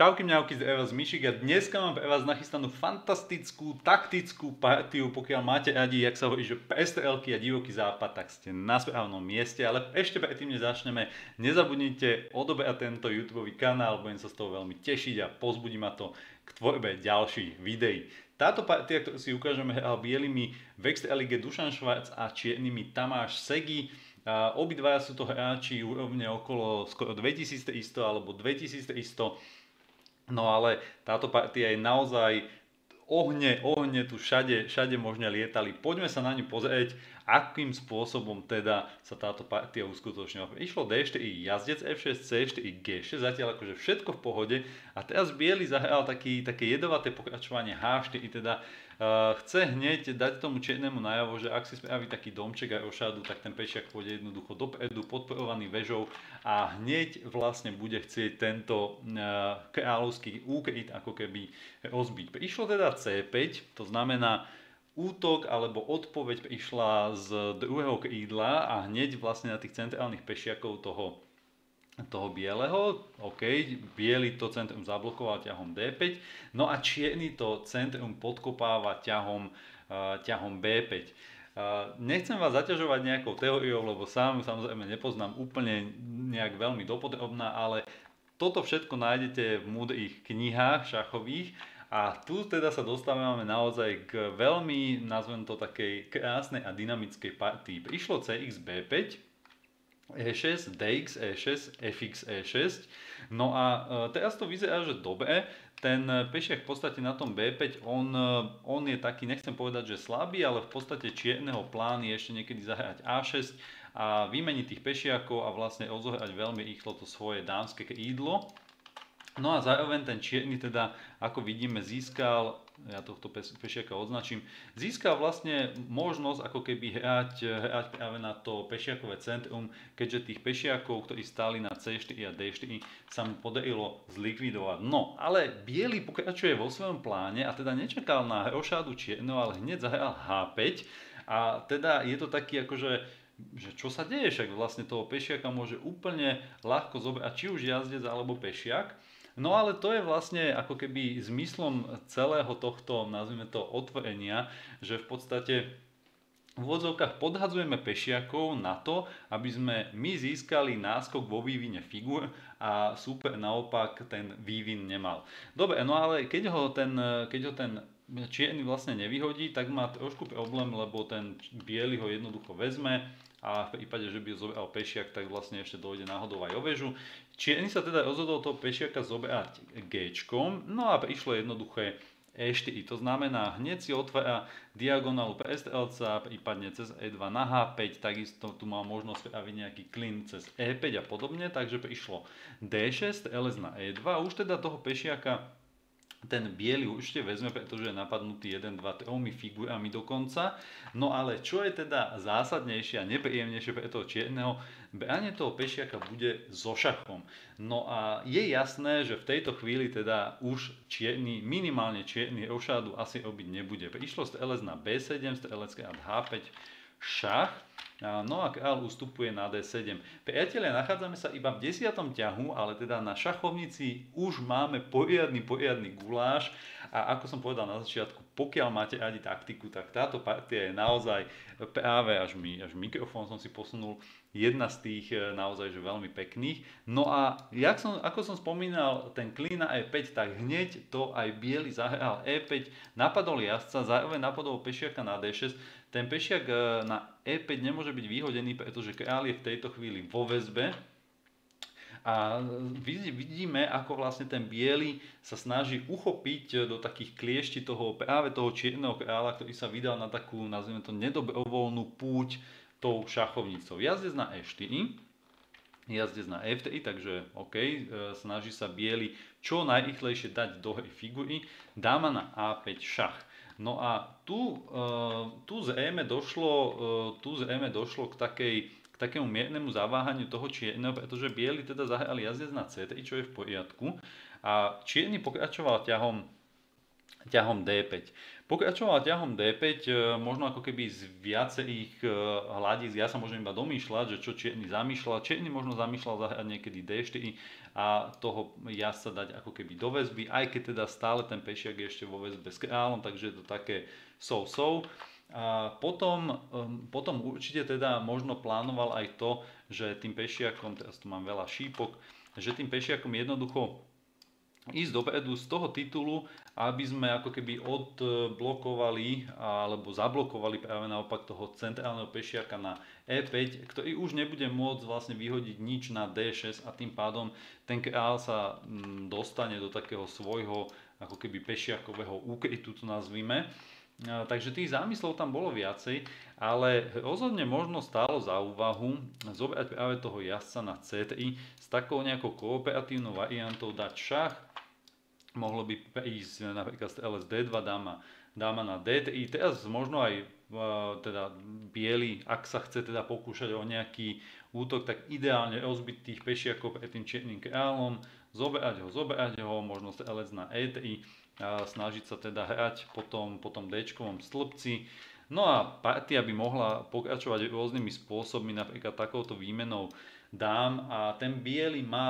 Čauky mňauky z Evas Mišik a dneska mám pre vás nachystanú fantastickú taktickú partiu. Pokiaľ máte radi, jak sa hovorí, že PSTL-ky a divoký západ, tak ste na správnom mieste. Ale ešte predtým, než začneme, nezabudnite odoberať tento YouTube kanál, budem sa z toho veľmi tešiť a pozbudí ma to k tvorbe ďalších videí. Táto partia, ktorú si ukážeme, hral bielými v Extra lige Dušan Švarc a čiernymi Tamáš Segi. Obidvaja sú to hráči úrovne okolo skoro 2000 isto alebo 2000 isto. No ale táto partia je naozaj ohne tu všade možne lietali. Poďme sa na ňu pozrieť, akým spôsobom teda sa táto partia uskutočnila. Išlo D4 jazdec F6, C4 G6, zatiaľ akože všetko v pohode. A teraz biely zahral také jedovaté pokračovanie H4, teda chce hneď dať tomu čiernemu najavo, že ak si spraví taký domček a rošádu, tak ten pešiak pôjde jednoducho dopredu, podporovaný vežou a hneď vlastne bude chcieť tento kráľovský úkryt ako keby rozbiť. Išlo teda C5, to znamená útok alebo odpoveď prišla z druhého krídla a hneď vlastne na tých centrálnych pešiakov toho bieleho, OK, biely to centrum zablokoval ťahom D5, no a čierny to centrum podkopáva ťahom B5. Nechcem vás zaťažovať nejakou teóriou, lebo sám samozrejme nepoznám úplne nejak veľmi dopodrobná, ale toto všetko nájdete v múdrych knihách šachových a tu teda sa dostávame naozaj k veľmi, nazvem to takej krásnej a dynamickej partii. Prišlo CX B5, E6, DX E6, FX E6. No a teraz to vyzerá, že dobre. Ten pešiak v podstate na tom B5, on je taký, nechcem povedať, že slabý, ale v podstate čierneho plán je ešte niekedy zahrať A6 a vymeniť tých pešiakov a vlastne rozohrať veľmi rýchlo to svoje dámske krídlo. No a zároveň ten čierny teda, ako vidíme, získal, ja tohto pešiaka označím, získal vlastne možnosť ako keby hrať práve na to pešiakové centrum, keďže tých pešiakov, ktorí stáli na C4 a D4, sa mu podarilo zlikvidovať. No, ale biely pokračuje vo svojom pláne a teda nečakal na rošádu čierneho, ale hneď zahral H5 a teda je to taký akože že čo sa deje, však vlastne toho pešiaka môže úplne ľahko zobrať či už jazdec alebo pešiak. No ale to je vlastne ako keby zmyslom celého tohto, nazvime to, otvorenia, že v podstate v úvodzovkách podhadzujeme pešiakov na to, aby sme my získali náskok vo vývine figúr a súper naopak ten vývin nemal. Dobre, no ale keď ho ten čierny vlastne nevyhodí, tak má trošku problém, lebo ten biely ho jednoducho vezme a v prípade, že by ho zobral pešiak, tak vlastne ešte dojde náhodou aj o väžu. Čierny sa teda rozhodol toho pešiaka zobrať G-čkom, no a prišlo jednoduché E4, to znamená hneď si otvára diagonálu pre STL-ca, prípadne cez E2 na H5, takisto tu má možnosť spraviť nejaký klin cez E5 a podobne, takže prišlo D6, LS na E2, už teda toho pešiaka ten biely určite vezme, pretože je napadnutý 1, 2, 3 figurami dokonca. No ale čo je teda zásadnejšie a nepríjemnejšie pre toho čierneho, branie toho pešiaka bude so šachom. No a je jasné, že v tejto chvíli teda už minimálne čierny rošádu asi robiť nebude. Prišlo strelec na B7, strelec krát H5, šach. No a kráľ ustupuje na D7. Priatelia, nachádzame sa iba v 10. ťahu, ale teda na šachovnici už máme poriadny guláš a ako som povedal na začiatku, pokiaľ máte radi taktiku, tak táto partia je naozaj práve až mikrofón som si posunul, jedna z tých naozaj že veľmi pekných. No a ako som spomínal, ten klín na E5, tak hneď to aj biely zahral E5, napadol jazdca, zároveň napadol pešiaka na D6. Ten pešiak na E5 nemôže byť vyhodený, pretože kráľ je v tejto chvíli vo väzbe. A vidíme, ako vlastne ten biely sa snaží uchopiť do takých kliešti práve toho čierneho kráľa, ktorý sa vydal na takú, nazvime to, nedobrovoľnú púť tou šachovnicou. Jazdec na E4, jazdec na F3, takže OK, snaží sa biely čo najrýchlejšie dať do hry figury, dáma na A5 šach. No a tu zrejme došlo k takému miernemu zaváhaniu toho čierneho, pretože biely teda zahrali jazdec na C3, čo je v poriadku. A čierny pokračoval ťahom D5. Pokračoval ťahom D5, možno ako keby z viacerých hľadíc, ja sa môžem iba domýšľať, že čo čierny zamýšľal. Čierny možno zamýšľal zahrať niekedy D4 a toho jazdca dať ako keby do väzby, aj keď teda stále ten pešiak je ešte vo väzbe s kráľom, takže je to také so. A potom určite teda možno plánoval aj to, že tým pešiakom, teraz tu mám veľa šípok, že tým pešiakom jednoducho ísť dopredu z toho titulu, aby sme ako keby odblokovali alebo zablokovali práve naopak toho centrálneho pešiaka na E5, ktorý už nebude môcť vlastne vyhodiť nič na D6 a tým pádom ten kráľ sa dostane do takého svojho ako keby pešiakového úkrytu, to nazvime. Takže tých zámyslov tam bolo viacej, ale rozhodne možno stálo za úvahu zobrať práve toho jazdca na C3 s takou nejakou kooperatívnou variantou dať šach. Mohlo by ísť napríklad LSD2, dáma na D3. Teraz možno aj teda biely, ak sa chce teda pokúšať o nejaký útok, tak ideálne rozbiť tých pešiakov pred tým čiernym kráľom, zoberať ho, možno LS na E3, a snažiť sa teda hrať po tom D-čkovom stĺpci. No a partia by mohla pokračovať rôznymi spôsobmi, napríklad takouto výmenou dám a ten biely má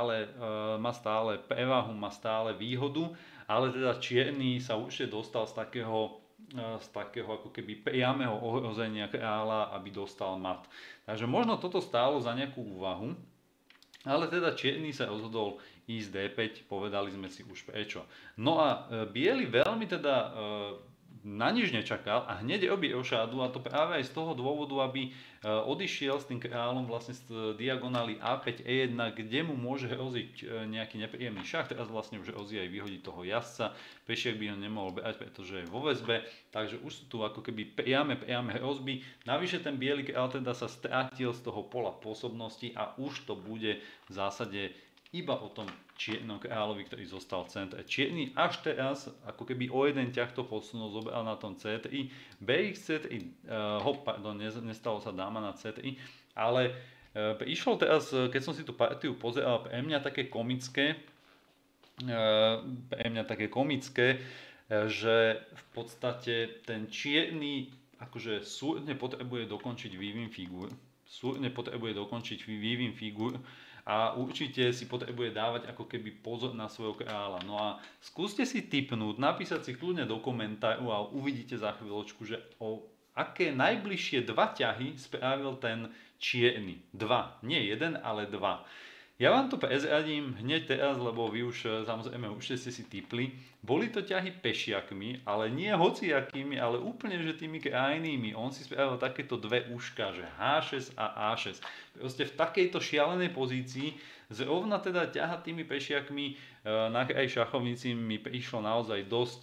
stále prevahu, má stále výhodu, ale teda čierny sa určite dostal z takého ako keby priameho ohrozenia kráľa, aby dostal mat. Takže možno toto stálo za nejakú úvahu, ale teda čierny sa rozhodol ísť D5, povedali sme si už prečo. No a biely veľmi teda na nič nečakal a hneď robí rošádu, a to práve aj z toho dôvodu, aby odišiel s tým kráľom vlastne z diagonály A5 E1, kde mu môže hroziť nejaký nepríjemný šach. Teraz vlastne už hrozí aj vyhodiť toho jazdca, pešiak by ho nemohol brať, pretože je vo väzbe, takže už sú tu ako keby priame hrozby. Navyše ten biely kráľ teda sa strátil z toho pola pôsobnosti a už to bude v zásade iba o tom čiernom kráľovi, ktorý zostal v centre. Čierny až teraz, ako keby o jeden ťah to posunul, zobral na tom C3, BX C3, nestalo sa dáma na C3, ale išlo teraz, keď som si tú partiu pozeral, pre mňa také komické, že v podstate ten čierny akože súrne potrebuje dokončiť vývin figur, a určite si potrebuje dávať ako keby pozor na svojho kráľa. No a skúste si tipnúť, napísať si kľudne do komentáru a uvidíte za chvíľočku, že o aké najbližšie dva ťahy spravil ten čierny. Dva, nie jeden, ale dva. Ja vám to prezradím hneď teraz, lebo vy už samozrejme určite ste si tipli. Boli to ťahy pešiakmi, ale nie hociakými, ale úplne že tými krajnými. On si spravil takéto dve uška, že H6 a A6. Proste v takejto šialenej pozícii zrovna teda ťahať tými pešiakmi na kraj šachovnici mi prišlo naozaj dosť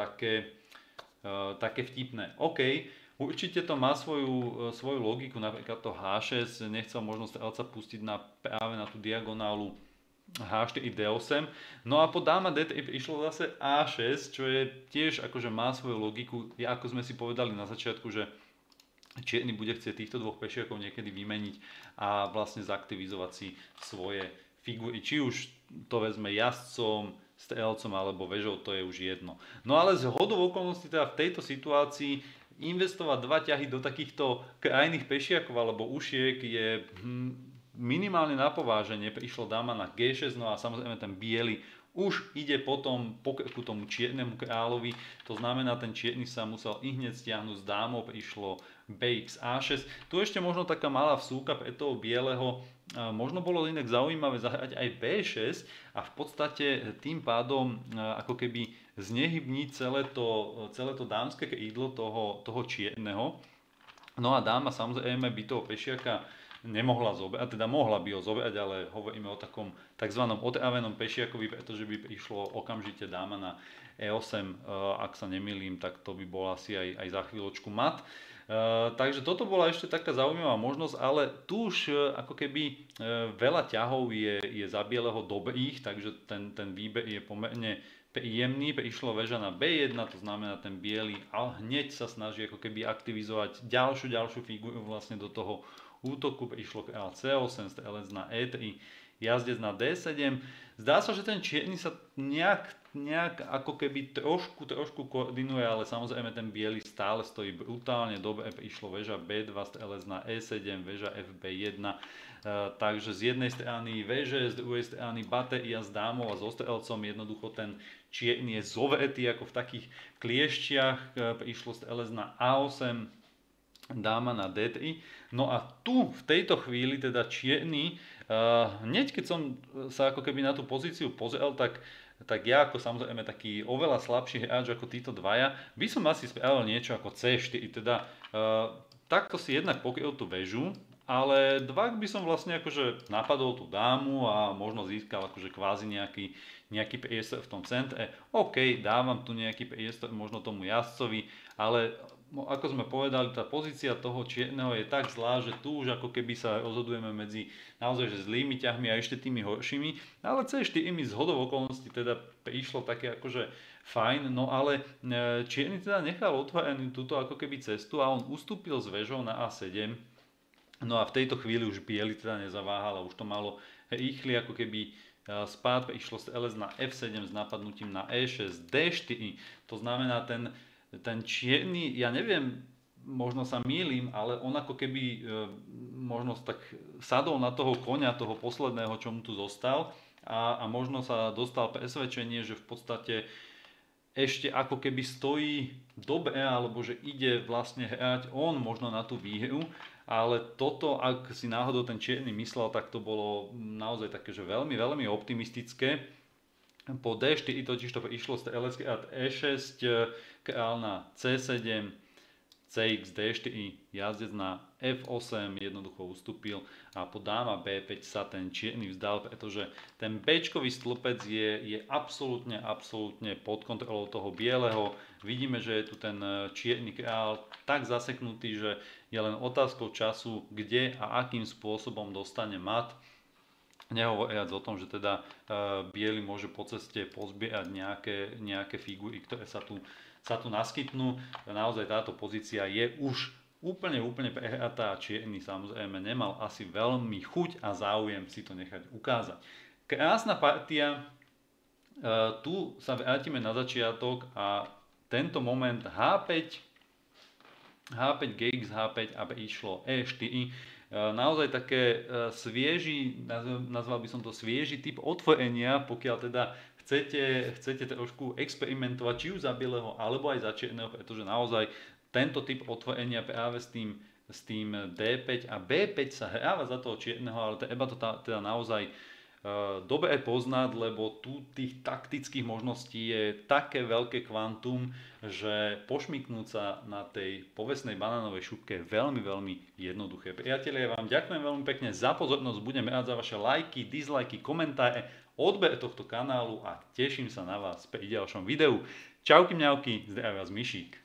také vtipné. OK, určite to má svoju logiku, napríklad to H6, nechcel možno strelca pustiť práve na tú diagonálu H4 D8. No a po dáma D3 išlo zase A6, čo je tiež akože má svoju logiku. Ako sme si povedali na začiatku, že čierny bude chcieť týchto dvoch pešiakov niekedy vymeniť a vlastne zaktivizovať si svoje figury. Či už to vezme jazdcom, strelcom alebo vežou, to je už jedno. No ale z hodou okolností teda v tejto situácii investovať dva ťahy do takýchto krajných pešiakov alebo ušiek je minimálne na pováženie. Prišlo dáma na G6, no a samozrejme ten biely už ide potom po krku tomu čiernemu kráľovi. To znamená, ten čierny sa musel hneď stiahnuť s dámou, prišlo BX A6. Tu ešte možno taká malá vsúka pre toho bieleho. Možno bolo inak zaujímavé zahrať aj B6 a v podstate tým pádom ako keby znehybniť celé to dámske krídlo toho čierneho. No a dáma samozrejme by toho pešiaka nemohla zobrať, teda mohla by ho zobrať, ale hovoríme o takom tzv. Otravenom pešiakovi, pretože by prišlo okamžite dáma na E8, ak sa nemýlim, tak to by bol asi aj za chvíľočku mat. Takže toto bola ešte taká zaujímavá možnosť, ale tu už ako keby veľa ťahov je za bieleho dobrých, takže ten výber je pomerne príjemný. Prišlo väža na B1, to znamená ten biely a hneď sa snaží ako keby aktivizovať ďalšiu figuru vlastne do toho útoku. Prišlo kráľ C8, strelec na E3, jazdec na D7. Zdá sa, že ten čierny sa nejak ako keby trošku koordinuje, ale samozrejme ten biely stále stojí brutálne dobre. Prišlo väža B2, strelec na E7, väža FB1. Takže z jednej strany VŽ, z druhej strany batéria s dámou a so strelcom, jednoducho ten čierny je zovetý ako v takých kliešťach, prišlo strelec na A8, dáma na D3. No a tu v tejto chvíli teda čierny, hneď keď som sa ako keby na tú pozíciu pozrel, tak ja ako samozrejme taký oveľa slabší hráč ako títo dvaja, by som asi spravil niečo ako C4, teda takto si jednak pokryl tú väžu, ale dvak by som vlastne akože napadol tú dámu a možno získal akože kvázi nejaký priestor v tom centre. OK, dávam tu nejaký priestor možno tomu jazdcovi, ale ako sme povedali, tá pozícia toho čierneho je tak zlá, že tu už ako keby sa rozhodujeme medzi naozaj že zlými ťahmi a ešte tými horšími, ale C4 mi z hodou okolností teda prišlo také akože fajn, no ale čierny teda nechal otvorenú túto ako keby cestu a on ustúpil s väžou na A7. No a v tejto chvíli už biely teda nezaváhal a už to malo rýchly ako keby spád, išlo strelec na F7 s napadnutím na E6, D4, to znamená ten čierny, ja neviem, možno sa mýlim, ale on ako keby možno tak sadol na toho koňa, toho posledného, čo mu tu zostal a možno sa dostal presvedčenie, že v podstate ešte ako keby stojí dobre, alebo že ide vlastne hrať on možno na tú výhru, ale toto, ak si náhodou ten čierny myslel, tak to bolo naozaj také, že veľmi, veľmi optimistické. Po D4 totiž to išlo strelecký rad E6, král na C7, CX, D4, jazdec na F8 jednoducho ustúpil a po dáma B5 sa ten čierny vzdal, pretože ten Bčkový stĺpec je absolútne pod kontrolou toho bieleho. Vidíme, že je tu ten čierny král tak zaseknutý, že je len otázkou času, kde a akým spôsobom dostane mat. Nehovoriac o tom, že teda biely môže po ceste pozbierať nejaké figúry, ktoré sa tu naskytnú. Naozaj táto pozícia je už úplne prehratá a čierny samozrejme nemal asi veľmi chuť a záujem si to nechať ukázať. Krásna partia, tu sa vrátime na začiatok a tento moment H5, GX, H5 a išlo E4. Naozaj také svieži, nazval by som to svieži typ otvorenia, pokiaľ teda chcete trošku experimentovať, či už za bieleho alebo aj za čierneho, pretože naozaj tento typ otvorenia práve s tým D5 a B5 sa hráva za toho čierneho, ale treba to teda naozaj dobre poznať, lebo tu tých taktických možností je také veľké kvantum, že pošmyknúť sa na tej povestnej banánovej šupke je veľmi, veľmi jednoduché. Priatelia, ja vám ďakujem veľmi pekne za pozornosť, budem rád za vaše lajky, dislajky, komentáre, odber tohto kanálu a teším sa na vás pri ďalšom videu. Čauky mňauky, zdravia vás Mišík.